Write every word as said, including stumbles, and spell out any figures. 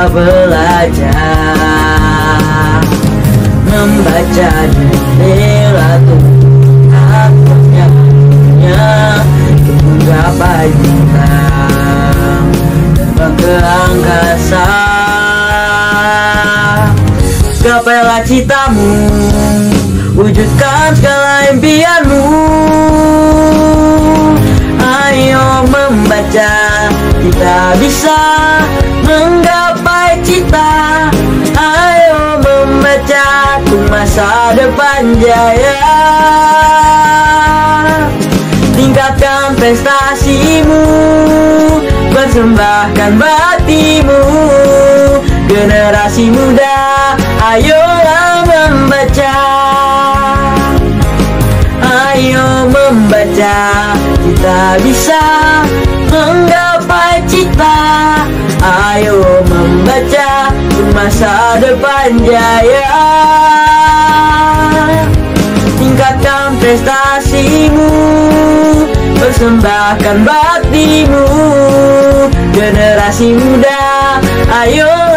kita belajar membaca jendela Tuhan punya untuk menggapai bintang terbang ke angkasa. Gapailah citamu, wujudkan segala impianmu. Ayo membaca, kita bisa menggapai cita. Ayo membaca untuk masa depan jaya. Tingkatkan prestasimu, persembahkan baktimu. Generasi muda, ayolah membaca. Ayo membaca, kita bisa menggapai cita. Ayo membaca untuk masa depan jaya. Tingkatkan prestasimu, persembahkan baktimu. Generasi muda, ayo